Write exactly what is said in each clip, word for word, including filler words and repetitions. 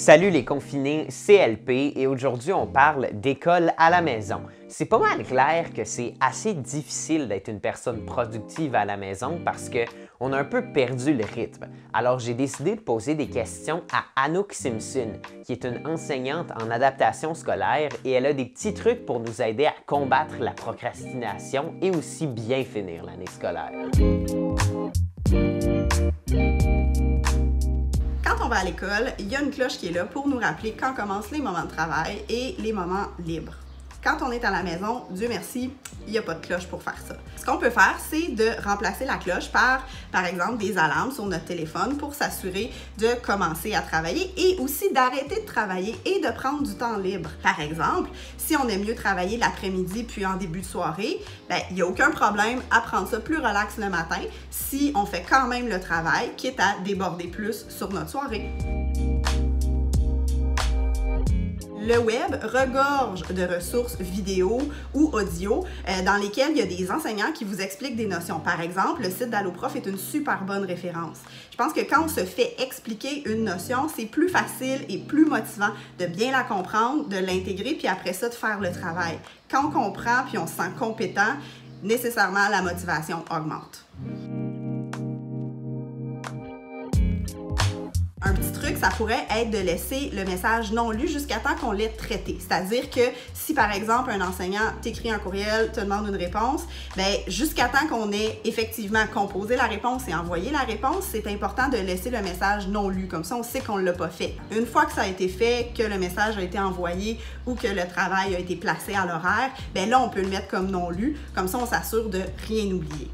Salut les confinés, C L P et aujourd'hui on parle d'école à la maison. C'est pas mal clair que c'est assez difficile d'être une personne productive à la maison parce qu'on a un peu perdu le rythme. Alors j'ai décidé de poser des questions à Anouk Simpson, qui est une enseignante en adaptation scolaire et elle a des petits trucs pour nous aider à combattre la procrastination et aussi bien finir l'année scolaire. Quand on va à l'école, il y a une cloche qui est là pour nous rappeler quand commencent les moments de travail et les moments libres. Quand on est à la maison, Dieu merci, il n'y a pas de cloche pour faire ça. Ce qu'on peut faire, c'est de remplacer la cloche par, par exemple, des alarmes sur notre téléphone pour s'assurer de commencer à travailler et aussi d'arrêter de travailler et de prendre du temps libre. Par exemple, si on aime mieux travailler l'après-midi puis en début de soirée, ben, il n'y a aucun problème à prendre ça plus relax le matin si on fait quand même le travail, quitte à déborder plus sur notre soirée. Le web regorge de ressources vidéo ou audio euh, dans lesquelles il y a des enseignants qui vous expliquent des notions. Par exemple, le site d'AlloProf est une super bonne référence. Je pense que quand on se fait expliquer une notion, c'est plus facile et plus motivant de bien la comprendre, de l'intégrer, puis après ça, de faire le travail. Quand on comprend puis on se sent compétent, nécessairement, la motivation augmente. Un petit truc, ça pourrait être de laisser le message non lu jusqu'à temps qu'on l'ait traité. C'est-à-dire que si, par exemple, un enseignant t'écrit un courriel, te demande une réponse, bien, jusqu'à temps qu'on ait effectivement composé la réponse et envoyé la réponse, c'est important de laisser le message non lu. Comme ça, on sait qu'on ne l'a pas fait. Une fois que ça a été fait, que le message a été envoyé ou que le travail a été placé à l'horaire, bien là, on peut le mettre comme non lu. Comme ça, on s'assure de rien oublier.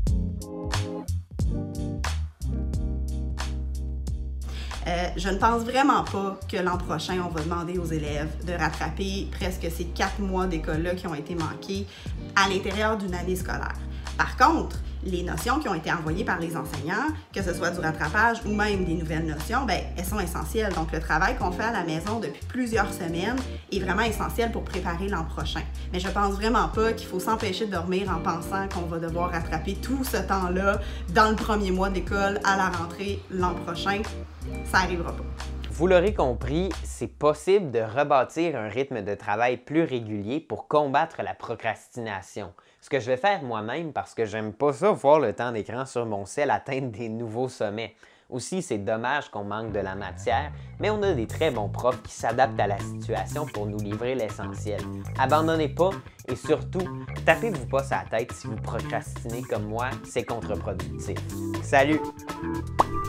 Euh, je ne pense vraiment pas que l'an prochain, on va demander aux élèves de rattraper presque ces quatre mois d'école-là qui ont été manqués à l'intérieur d'une année scolaire. Par contre, les notions qui ont été envoyées par les enseignants, que ce soit du rattrapage ou même des nouvelles notions, bien, elles sont essentielles. Donc, le travail qu'on fait à la maison depuis plusieurs semaines est vraiment essentiel pour préparer l'an prochain. Mais je pense vraiment pas qu'il faut s'empêcher de dormir en pensant qu'on va devoir rattraper tout ce temps-là dans le premier mois d'école à la rentrée l'an prochain. Ça n'arrivera pas. Vous l'aurez compris, c'est possible de rebâtir un rythme de travail plus régulier pour combattre la procrastination. Ce que je vais faire moi-même parce que j'aime pas ça voir le temps d'écran sur mon cell atteindre des nouveaux sommets. Aussi, c'est dommage qu'on manque de la matière, mais on a des très bons profs qui s'adaptent à la situation pour nous livrer l'essentiel. Abandonnez pas et surtout, tapez-vous pas sur la tête si vous procrastinez comme moi, c'est contre-productif. Salut!